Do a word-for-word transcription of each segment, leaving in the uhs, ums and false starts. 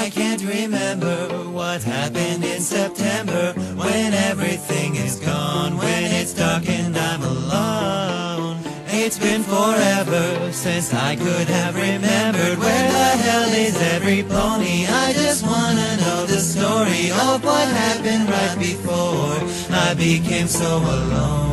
I can't remember what happened in September, when everything is gone, when it's dark and I'm alone. It's been forever since I could have remembered where the hell is every pony. I just wanna know the story of what happened right before I became so alone.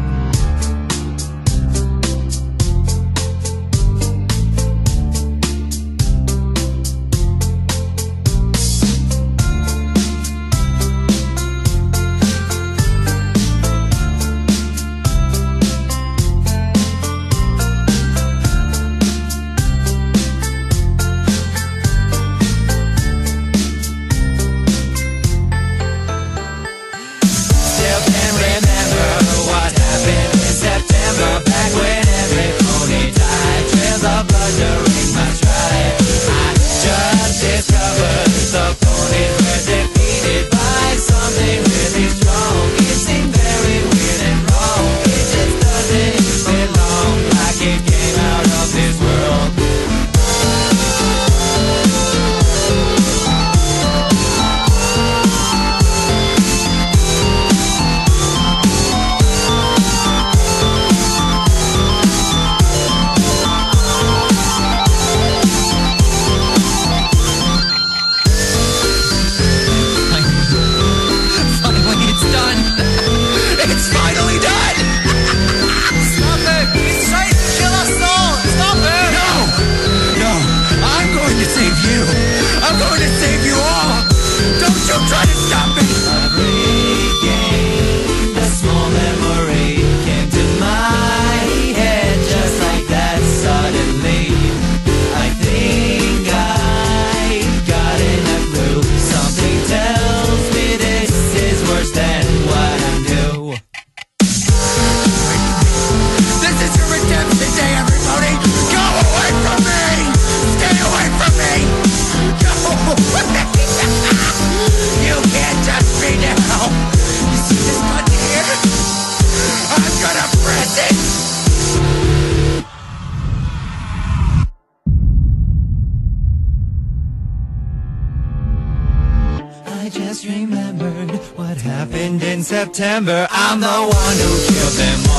I just remembered what happened in September. I'm the one who killed them all.